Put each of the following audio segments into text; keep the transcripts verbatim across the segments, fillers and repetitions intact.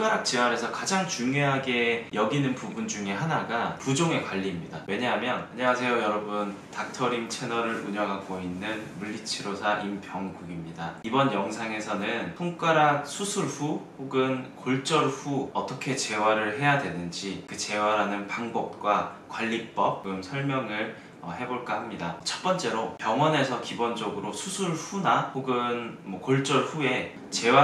손가락 재활에서 가장 중요하게 여기는 부분 중에 하나가 부종의 관리입니다. 왜냐하면 안녕하세요 여러분, 닥터링 채널을 운영하고 있는 물리치료사 임병국입니다. 이번 영상에서는 손가락 수술 후 혹은 골절 후 어떻게 재활을 해야 되는지, 그 재활하는 방법과 관리법 음, 설명을 해볼까 합니다. 첫 번째로 병원에서 기본적으로 수술 후나 혹은 뭐 골절 후에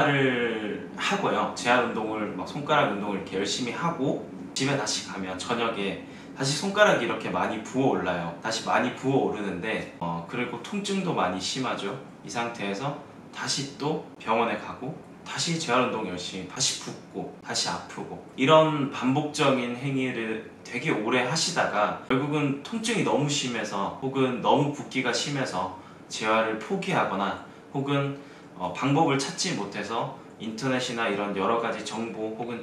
재활을 하고요. 재활 운동을 막 손가락 운동을 이렇게 열심히 하고 집에 다시 가면 저녁에 다시 손가락이 이렇게 많이 부어올라요. 다시 많이 부어오르는데 어, 그리고 통증도 많이 심하죠. 이 상태에서 다시 또 병원에 가고 다시 재활운동 열심히 다시 붓고 다시 아프고, 이런 반복적인 행위를 되게 오래 하시다가 결국은 통증이 너무 심해서 혹은 너무 붓기가 심해서 재활을 포기하거나 혹은 어, 방법을 찾지 못해서 인터넷이나 이런 여러가지 정보 혹은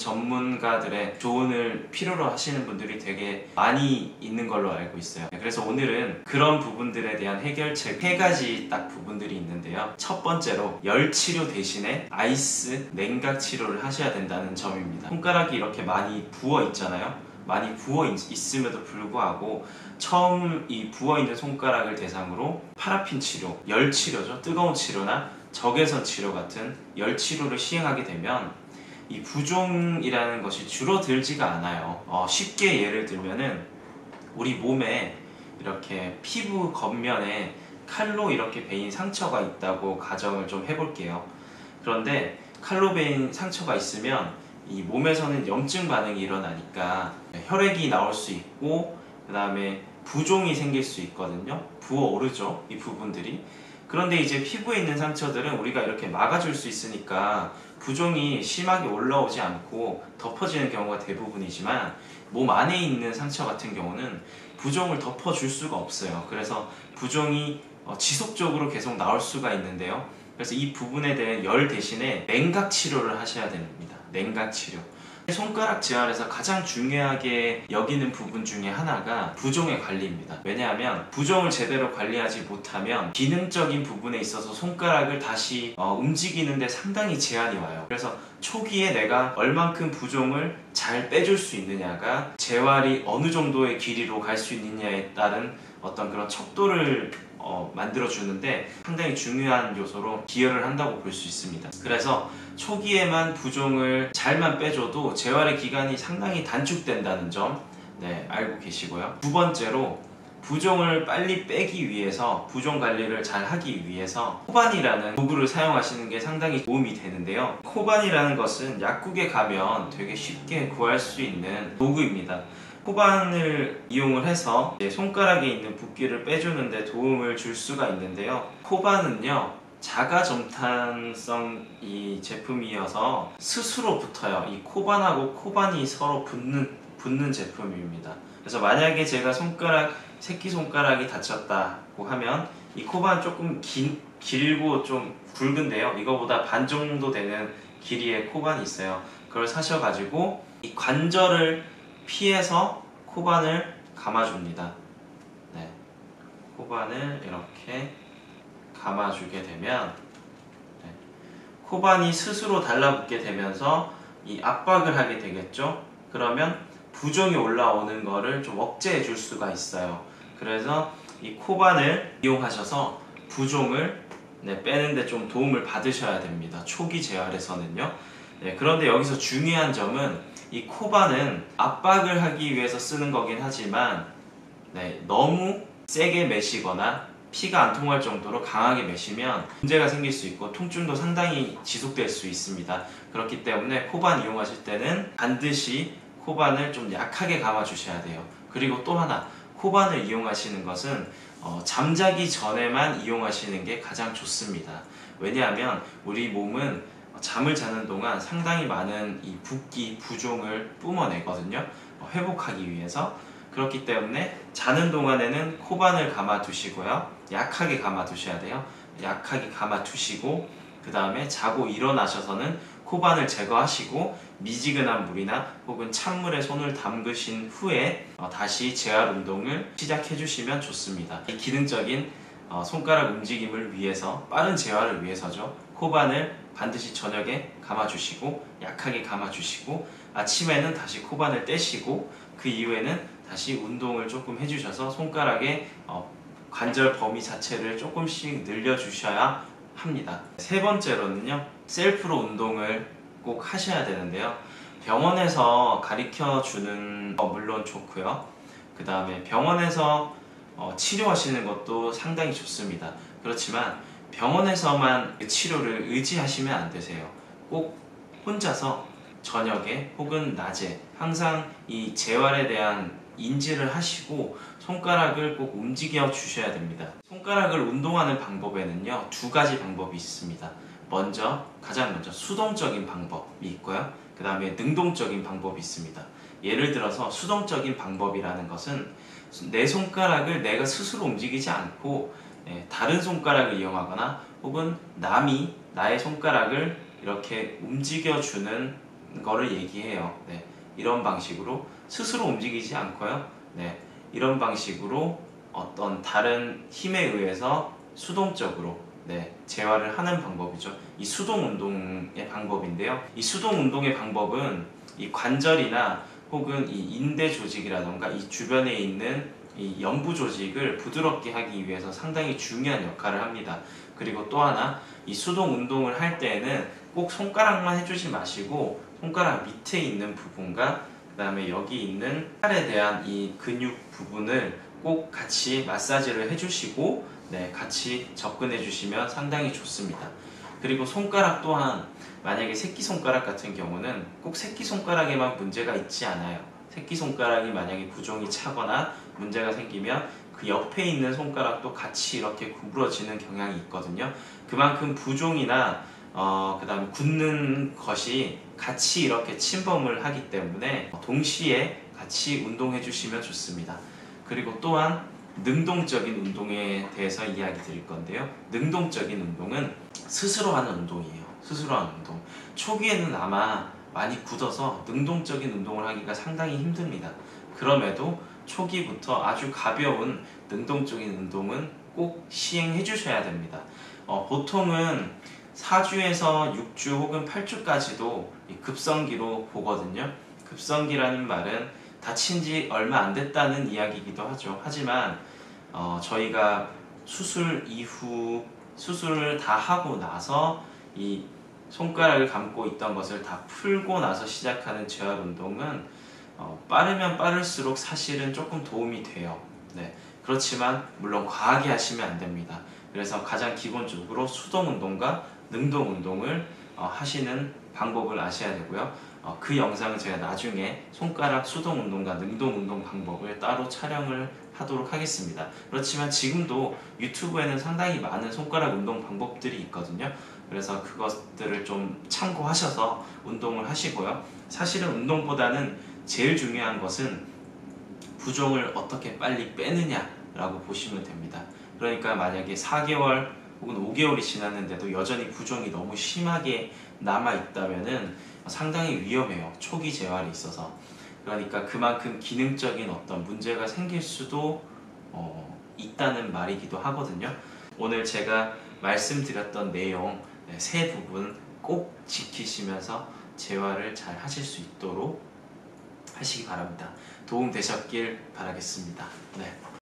전문가들의 조언을 필요로 하시는 분들이 되게 많이 있는 걸로 알고 있어요. 그래서 오늘은 그런 부분들에 대한 해결책 세 가지 딱 부분들이 있는데요. 첫 번째로 열 치료 대신에 아이스 냉각 치료를 하셔야 된다는 점입니다. 손가락이 이렇게 많이 부어 있잖아요. 많이 부어 있음에도 불구하고 처음 이 부어 있는 손가락을 대상으로 파라핀 치료, 열 치료죠. 뜨거운 치료나 적외선 치료 같은 열 치료를 시행하게 되면 이 부종이라는 것이 줄어들지가 않아요. 어, 쉽게 예를 들면은 우리 몸에 이렇게 피부 겉면에 칼로 이렇게 베인 상처가 있다고 가정을 좀 해볼게요. 그런데 칼로 베인 상처가 있으면 이 몸에서는 염증 반응이 일어나니까 혈액이 나올 수 있고 그 다음에 부종이 생길 수 있거든요. 부어오르죠, 이 부분들이. 그런데 이제 피부에 있는 상처들은 우리가 이렇게 막아줄 수 있으니까 부종이 심하게 올라오지 않고 덮어지는 경우가 대부분이지만, 몸 안에 있는 상처 같은 경우는 부종을 덮어줄 수가 없어요. 그래서 부종이 지속적으로 계속 나올 수가 있는데요. 그래서 이 부분에 대해 열 대신에 냉각 치료를 하셔야 됩니다. 냉각 치료. 손가락 재활에서 가장 중요하게 여기는 부분 중에 하나가 부종의 관리입니다. 왜냐하면 부종을 제대로 관리하지 못하면 기능적인 부분에 있어서 손가락을 다시 어, 움직이는 데 상당히 제한이 와요. 그래서 초기에 내가 얼만큼 부종을 잘 빼줄 수 있느냐가 재활이 어느 정도의 길이로 갈 수 있느냐에 따른 어떤 그런 척도를 어, 만들어주는데 상당히 중요한 요소로 기여를 한다고 볼 수 있습니다. 그래서 초기에만 부종을 잘만 빼줘도 재활의 기간이 상당히 단축된다는 점 네, 알고 계시고요. 두 번째로 부종을 빨리 빼기 위해서, 부종 관리를 잘 하기 위해서 코반이라는 도구를 사용하시는 게 상당히 도움이 되는데요. 코반이라는 것은 약국에 가면 되게 쉽게 구할 수 있는 도구입니다. 코반을 이용을 해서 손가락에 있는 붓기를 빼주는 데 도움을 줄 수가 있는데요. 코반은요, 자가점탄성 이 제품이어서 스스로 붙어요. 이 코반하고 코반이 서로 붙는, 붙는 제품입니다. 그래서 만약에 제가 손가락, 새끼손가락이 다쳤다고 하면 이 코반 조금 긴, 길고 좀 굵은데요. 이거보다 반 정도 되는 길이의 코반이 있어요. 그걸 사셔가지고 이 관절을 피해서 코반을 감아줍니다. 네, 코반을 이렇게 감아주게 되면 네, 코반이 스스로 달라붙게 되면서 이 압박을 하게 되겠죠. 그러면 부종이 올라오는 거를 좀 억제해 줄 수가 있어요. 그래서 이 코반을 이용하셔서 부종을 네, 빼는데 좀 도움을 받으셔야 됩니다. 초기 재활에서는요. 네, 그런데 여기서 중요한 점은 이 코반은 압박을 하기 위해서 쓰는 거긴 하지만 네, 너무 세게 매시거나 피가 안 통할 정도로 강하게 매시면 문제가 생길 수 있고 통증도 상당히 지속될 수 있습니다. 그렇기 때문에 코반 이용하실 때는 반드시 코반을 좀 약하게 감아 주셔야 돼요. 그리고 또 하나, 코반을 이용하시는 것은 어, 잠자기 전에만 이용하시는 게 가장 좋습니다. 왜냐하면 우리 몸은 잠을 자는 동안 상당히 많은 이 붓기, 부종을 뿜어내거든요. 어, 회복하기 위해서. 그렇기 때문에 자는 동안에는 코반을 감아 두시고요. 약하게 감아 두셔야 돼요. 약하게 감아 두시고 그 다음에 자고 일어나셔서는 코반을 제거하시고 미지근한 물이나 혹은 찬물에 손을 담그신 후에 어, 다시 재활 운동을 시작해 주시면 좋습니다. 이 기능적인 어, 손가락 움직임을 위해서, 빠른 재활을 위해서죠. 코반을 반드시 저녁에 감아주시고 약하게 감아주시고 아침에는 다시 코반을 떼시고 그 이후에는 다시 운동을 조금 해주셔서 손가락의 어, 관절 범위 자체를 조금씩 늘려주셔야 합니다. 세 번째로는요, 셀프로 운동을 꼭 하셔야 되는데요. 병원에서 가르쳐 주는 거 물론 좋고요. 그 다음에 병원에서 어, 치료하시는 것도 상당히 좋습니다. 그렇지만 병원에서만 치료를 의지하시면 안 되세요. 꼭 혼자서 저녁에 혹은 낮에 항상 이 재활에 대한 인지를 하시고 손가락을 꼭 움직여 주셔야 됩니다. 손가락을 운동하는 방법에는요, 두 가지 방법이 있습니다. 먼저, 가장 먼저 수동적인 방법이 있고요. 그 다음에 능동적인 방법이 있습니다. 예를 들어서 수동적인 방법이라는 것은 내 손가락을 내가 스스로 움직이지 않고 다른 손가락을 이용하거나 혹은 남이 나의 손가락을 이렇게 움직여주는 거를 얘기해요. 네, 이런 방식으로 스스로 움직이지 않고요. 네, 이런 방식으로 어떤 다른 힘에 의해서 수동적으로 네, 재활을 하는 방법이죠. 이 수동 운동의 방법인데요. 이 수동 운동의 방법은 이 관절이나 혹은 이 인대 조직이라던가 이 주변에 있는 이 연부 조직을 부드럽게 하기 위해서 상당히 중요한 역할을 합니다. 그리고 또 하나, 이 수동 운동을 할 때에는 꼭 손가락만 해주지 마시고 손가락 밑에 있는 부분과 그 다음에 여기 있는 팔에 대한 이 근육 부분을 꼭 같이 마사지를 해주시고 네, 같이 접근해 주시면 상당히 좋습니다. 그리고 손가락 또한 만약에 새끼손가락 같은 경우는 꼭 새끼손가락에만 문제가 있지 않아요. 새끼손가락이 만약에 부종이 차거나 문제가 생기면 그 옆에 있는 손가락도 같이 이렇게 구부러지는 경향이 있거든요. 그만큼 부종이나 어, 그 다음에 굳는 것이 같이 이렇게 침범을 하기 때문에 동시에 같이 운동해 주시면 좋습니다. 그리고 또한 능동적인 운동에 대해서 이야기 드릴 건데요. 능동적인 운동은 스스로 하는 운동이에요. 스스로 하는 운동. 초기에는 아마 많이 굳어서 능동적인 운동을 하기가 상당히 힘듭니다. 그럼에도 초기부터 아주 가벼운 능동적인 운동은 꼭 시행해 주셔야 됩니다. 어, 보통은 사 주에서 육 주 혹은 팔 주까지도 급성기로 보거든요. 급성기라는 말은 다친 지 얼마 안 됐다는 이야기이기도 하죠. 하지만 어, 저희가 수술 이후 수술을 다 하고 나서 이 손가락을 감고 있던 것을 다 풀고 나서 시작하는 재활 운동은 어, 빠르면 빠를수록 사실은 조금 도움이 돼요. 네. 그렇지만 물론 과하게 하시면 안 됩니다. 그래서 가장 기본적으로 수동 운동과 능동 운동을 어, 하시는 방법을 아셔야 되고요. 어, 그 영상은 제가 나중에 손가락 수동 운동과 능동 운동 방법을 따로 촬영을 하도록 하겠습니다. 그렇지만 지금도 유튜브에는 상당히 많은 손가락 운동 방법들이 있거든요. 그래서 그것들을 좀 참고하셔서 운동을 하시고요. 사실은 운동보다는 제일 중요한 것은 부종을 어떻게 빨리 빼느냐라고 보시면 됩니다. 그러니까 만약에 사 개월 혹은 오 개월이 지났는데도 여전히 부종이 너무 심하게 남아있다면은 상당히 위험해요. 초기 재활에 있어서. 그러니까 그만큼 기능적인 어떤 문제가 생길 수도 어, 있다는 말이기도 하거든요. 오늘 제가 말씀드렸던 내용 세 부분 꼭 지키시면서 재활을 잘 하실 수 있도록 하시기 바랍니다. 도움 되셨길 바라겠습니다. 네.